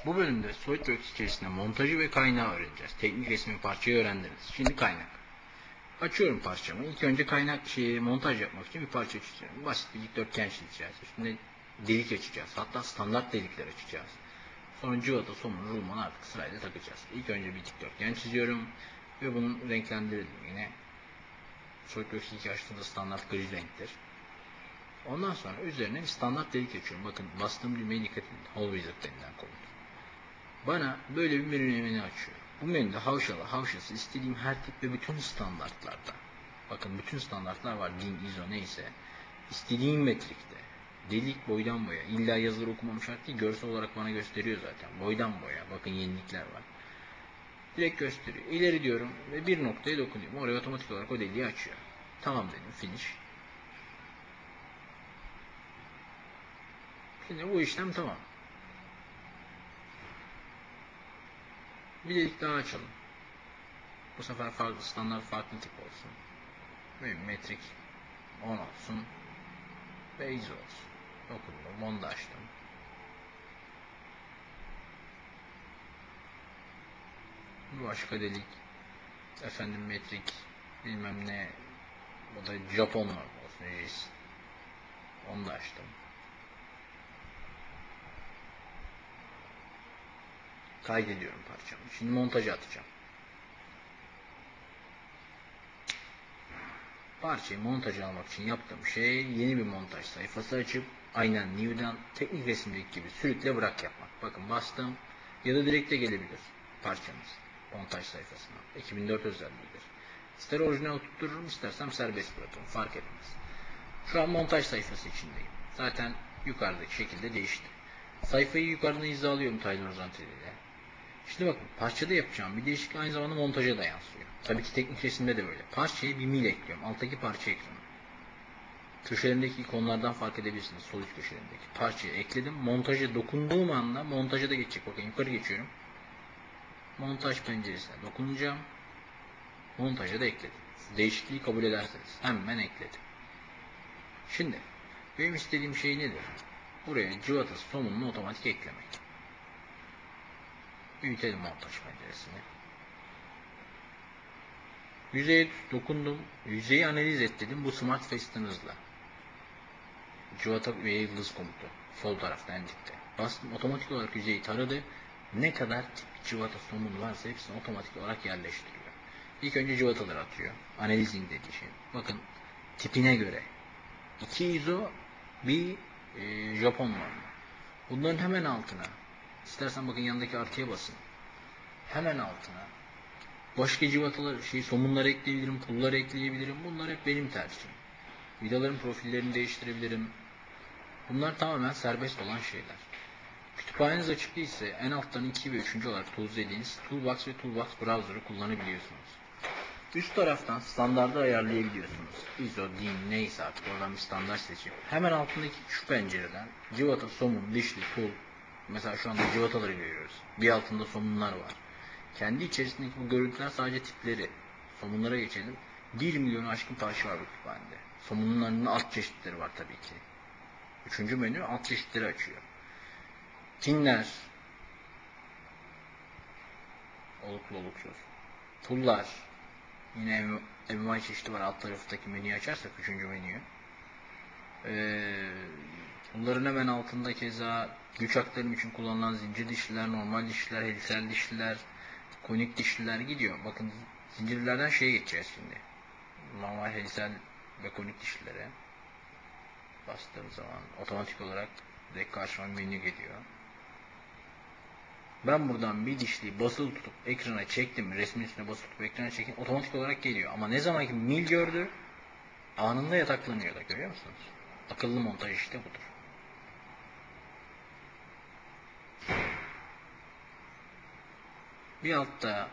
Bu bölümde SolidWorks içerisinde montajı ve kaynağı öğreneceğiz. Teknik resmi parçayı öğrendiniz. Şimdi kaynak. Açıyorum parçamı. İlk önce montaj yapmak için bir parça çiziyorum. Basit bir dikdörtgen çizeceğiz. Üstünde delik açacağız. Hatta standart delikler açacağız. Sonra cıvata, somun, rulman artık sırayla takacağız. İlk önce bir dikdörtgen çiziyorum. Ve bunu renklendirelim yine. SolidWorks ilk açtığında standart gri renktir. Ondan sonra üzerine bir standart delik açıyorum. Bakın bastığım düğmeye dikkat edin. Hole Wizard denilen komut. Bana böyle bir menü açıyor. Bu menüde havşası istediğim her tip ve bütün standartlarda. Bakın bütün standartlar var. DIN, ISO neyse. İstediğim metrikte. Delik boydan boya. İlla yazıları okumam şart değil. Görsel olarak bana gösteriyor zaten. Boydan boya. Bakın yenilikler var. Direkt gösteriyor. İleri diyorum ve bir noktaya dokunuyorum. Oraya otomatik olarak o deliği açıyor. Tamam dedim. Finish. Şimdi bu işlem tamam. Bir delik daha açalım. Bu sefer standart farklı tip olsun. Ve metrik 10 olsun. Ve ISO olsun. Dokundum. Onu da açtım. Bu başka delik. Efendim metrik. Bilmem ne. Bu da Japon olsun. JIS. Onu da açtım. Kaydediyorum parçamı. Şimdi montaja atacağım. Parçayı montaja almak için yaptığım şey yeni bir montaj sayfası açıp aynen New'dan teknik resimdeki gibi sürükle bırak yapmak. Bakın bastım ya da direkt de gelebilir parçamız montaj sayfasına. 2004 özelliğidir. İster orijinal tuttururum istersem serbest bırakırım. Fark etmez. Şu an montaj sayfası içindeyim. Zaten yukarıdaki şekilde değişti. Sayfayı yukarıdan hizalıyorum Tiles Horizontal ile. Şimdi bakın parçada yapacağım bir değişiklik aynı zamanda montaja da yansıyor. Tabii ki teknik resimde de böyle. Parçaya bir mil ekliyorum. Alttaki parça ekranı. Köşelerindeki ikonlardan fark edebilirsiniz. Sol üst köşelerindeki parçayı ekledim. Montaja dokunduğum anda montaja da geçecek. Bakın yukarı geçiyorum. Montaj penceresine dokunacağım. Montaja da ekledim. Değişikliği kabul ederseniz hemen ekledim. Şimdi benim istediğim şey nedir? Buraya cıvatası somununu otomatik eklemek. Büyütelim montaj penceresini. Yüzeye dokundum. Yüzeyi analiz et dedim. Bu Smart Fasten'ızla. Cıvata ve yıldız komutu. Sol tarafta en dipte. Bastım. Otomatik olarak yüzeyi taradı. Ne kadar tip cıvata somun varsa hepsini otomatik olarak yerleştiriyor. İlk önce cıvataları atıyor. Analizing dediği şey. Bakın tipine göre. 2 ISO bir Japon var. Bunların hemen altına. İstersen bakın yanındaki artıya basın. Hemen altına. Başka cıvatalar, somunlar ekleyebilirim, pullar ekleyebilirim. Bunlar hep benim tercihim. Vidaların profillerini değiştirebilirim. Bunlar tamamen serbest olan şeyler. Kütüphaneniz açık değilse en alttan 2 ve 3. olarak tools dediğiniz Toolbox ve Toolbox Browser'ı kullanabiliyorsunuz. Üst taraftan standardı ayarlayabiliyorsunuz. ISO, DIN neyse artık oradan bir standart seçip hemen altındaki şu pencereden cıvata, somun, dişli, pul. Mesela şu anda cıvataları görüyoruz. Bir altında somunlar var. Kendi içerisindeki bu görüntüler sadece tipleri. Somunlara geçelim. 1 milyonu aşkın parça var bu kütüphanede. Somunların alt çeşitleri var tabii ki. Üçüncü menü alt çeşitleri açıyor. Tinler. Oluklu oluksuz. Pullar. Yine MY çeşidi var. Alt taraftaki menüyü açarsak üçüncü menüyü. Bunların hemen altında keza güç aktarım için kullanılan zincir dişliler, normal dişliler, helisel dişliler, konik dişliler gidiyor. Bakın zincirlerden şeye geçeceğiz şimdi. Normal helisel ve konik dişlilere bastığım zaman otomatik olarak direkt karşıma menü geliyor. Ben buradan bir dişliyi basılı tutup ekrana çektim, resmin üstüne basılı tutup ekrana çektim, otomatik olarak geliyor. Ama ne zaman ki mil gördü, anında yataklanıyor da, görüyor musunuz? Akıllı montaj işte budur. Bir altta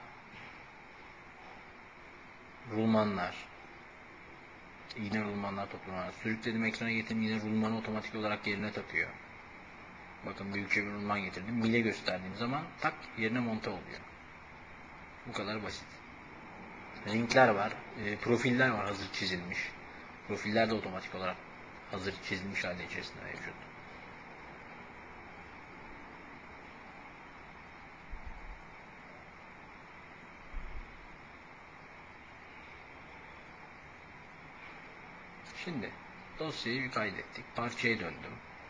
rulmanlar, iğne rulmanlar, toplamalar. Sürükledim, ekrana getirdim, yine rulmanı otomatik olarak yerine takıyor. Bakın büyükçe bir rulman getirdim. Mile gösterdiğim zaman tak yerine monte oluyor. Bu kadar basit. Linkler var, profiller var hazır çizilmiş. Profiller de otomatik olarak hazır çizilmiş halde içerisinde mevcut. Şimdi dosyayı bir kaydettik. Parçaya döndüm.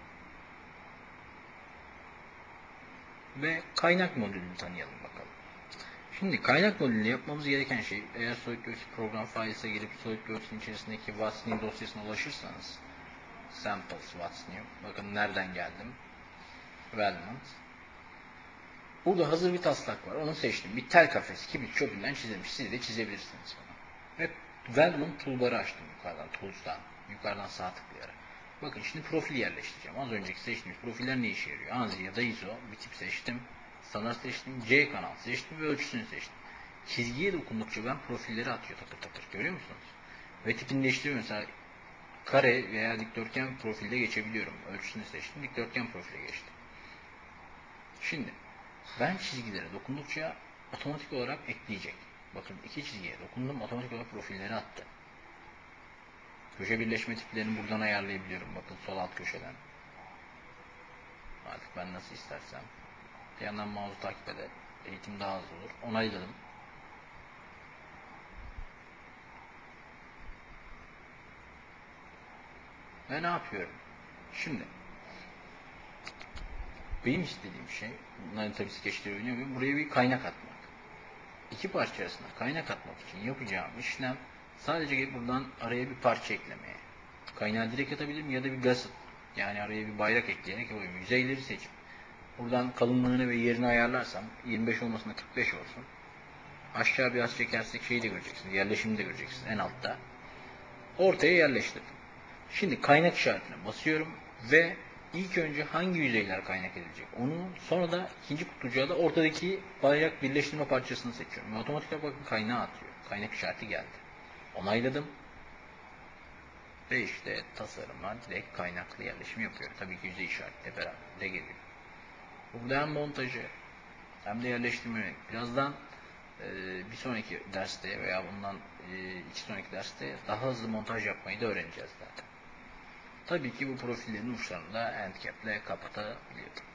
Ve kaynak modülünü tanıyalım bakalım. Şimdi kaynak modülünü yapmamız gereken şey, eğer SolidWorks program files'e girip SolidWorks'in içerisindeki What's New dosyasına ulaşırsanız, samples What's New, bakın nereden geldim, Weldment. Burada hazır bir taslak var, onu seçtim. Bir tel kafesi kibrit çöpünden çizilmiş, siz de çizebilirsiniz. Ve Weldment toolbar'ı açtım yukarıdan, tools'tan, yukarıdan sağ tıklayarak. Bakın şimdi profil yerleştireceğim. Az önceki seçtiğimiz profiller ne işe yarıyor? ANSI ya da ISO bir tip seçtim. Standart seçtim. C kanal seçtim ve ölçüsünü seçtim. Çizgiye dokundukça ben profilleri atıyor takır takır. Görüyor musunuz? Ve tipini değiştiriyor. Mesela kare veya dikdörtgen profilde geçebiliyorum. Ölçüsünü seçtim. Dikdörtgen profile geçtim. Şimdi ben çizgilere dokundukça otomatik olarak ekleyecek. Bakın iki çizgiye dokundum. Otomatik olarak profilleri attı. Köşe birleşme tiplerini buradan ayarlayabiliyorum. Bakın sol alt köşeden. Artık ben nasıl istersem. Bir yandan mouse'u takip eder. Eğitim daha hızlı olur. Onayladım. Ve ne yapıyorum? Şimdi benim istediğim şey, bunları tabii skeçleri oynuyorum. Buraya bir kaynak atmak. İki parça arasında kaynak atmak için yapacağım işlem sadece buradan araya bir parça eklemeye. Kaynağı direkt atabilirim ya da bir gusset. Yani araya bir bayrak ekleyerek yapayım. Yüzeyleri seçip buradan kalınlığını ve yerini ayarlarsam 25 olmasına 45 olsun. Aşağı biraz çekersek şeyi de göreceksiniz. Yerleşimi de göreceksiniz en altta. Ortaya yerleştirdim. Şimdi kaynak işaretine basıyorum ve ilk önce hangi yüzeyler kaynak edilecek onu, sonra da ikinci kutucuğa da ortadaki bayrak birleştirme parçasını seçiyorum. Ve otomatik olarak bakın kaynağı atıyor. Kaynak işareti geldi. Onayladım. Ve işte tasarıma direkt kaynaklı yerleşim yapıyor. Tabii ki yüzey işaretiyle beraber de geliyor. Burada hem montajı hem de yerleştirme yönelik. Birazdan bir sonraki derste veya bundan iki sonraki derste daha hızlı montaj yapmayı da öğreneceğiz zaten. Tabii ki bu profillerin uçlarını da endcap ile kapatabiliyorum.